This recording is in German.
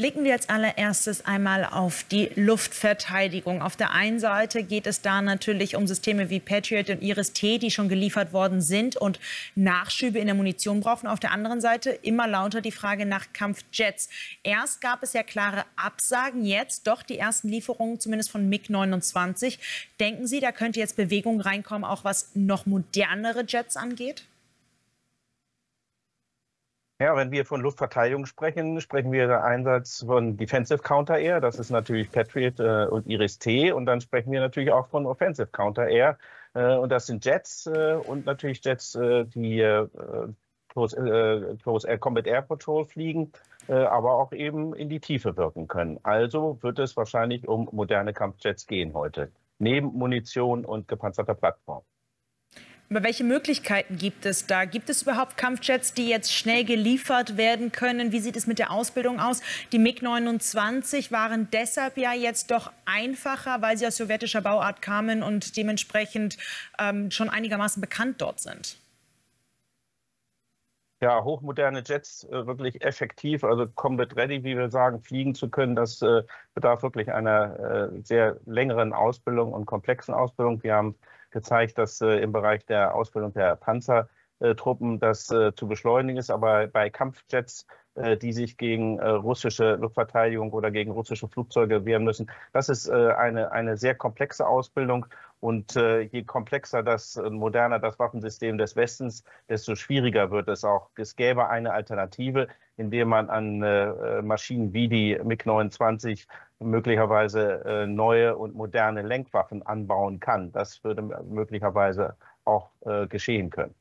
Blicken wir als allererstes einmal auf die Luftverteidigung. Auf der einen Seite geht es da natürlich um Systeme wie Patriot und Iris-T, die schon geliefert worden sind und Nachschübe in der Munition brauchen. Auf der anderen Seite immer lauter die Frage nach Kampfjets. Erst gab es ja klare Absagen, jetzt doch die ersten Lieferungen, zumindest von MiG-29. Denken Sie, da könnte jetzt Bewegung reinkommen, auch was noch modernere Jets angeht? Ja, wenn wir von Luftverteidigung sprechen, sprechen wir der Einsatz von Defensive Counter-Air. Das ist natürlich Patriot und Iris-T. Und dann sprechen wir natürlich auch von Offensive Counter-Air. Und das sind Jets und natürlich Jets, die Close Air Combat Air Patrol fliegen, aber auch eben in die Tiefe wirken können. Also wird es wahrscheinlich um moderne Kampfjets gehen heute, neben Munition und gepanzerter Plattform. Aber welche Möglichkeiten gibt es da? Gibt es überhaupt Kampfjets, die jetzt schnell geliefert werden können? Wie sieht es mit der Ausbildung aus? Die MiG-29 waren deshalb ja jetzt doch einfacher, weil sie aus sowjetischer Bauart kamen und dementsprechend schon einigermaßen bekannt dort sind. Ja, hochmoderne Jets, wirklich effektiv, also Combat Ready, wie wir sagen, fliegen zu können, das bedarf wirklich einer sehr längeren Ausbildung und komplexen Ausbildung. Wir haben gezeigt, dass im Bereich der Ausbildung der Panzertruppen das zu beschleunigen ist, aber bei Kampfjets, die sich gegen russische Luftverteidigung oder gegen russische Flugzeuge wehren müssen, das ist eine sehr komplexe Ausbildung. Und je komplexer moderner das Waffensystem des Westens, desto schwieriger wird es auch. Es gäbe eine Alternative, indem man an Maschinen wie die MiG-29 möglicherweise neue und moderne Lenkwaffen anbauen kann. Das würde möglicherweise auch geschehen können.